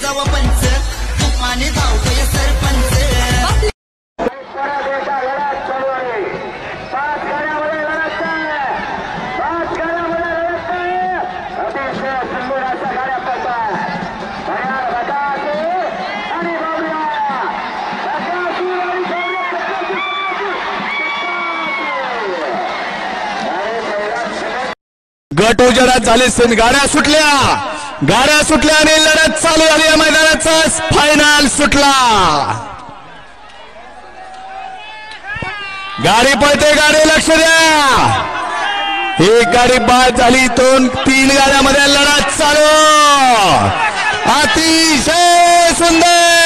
गाव पंच तुफाने धावतोय सरपंच गट उजेडात झाले. गाड्या सुटल्या आणि लढत चालू झाली. या मैदानाचा फायनल सुटला. गाडी पळते. गाडी लक्ष द्या. एक गाडी बाद झाली. 2-3 गाड्यामध्ये लढत चालू. अतिशय सुंदर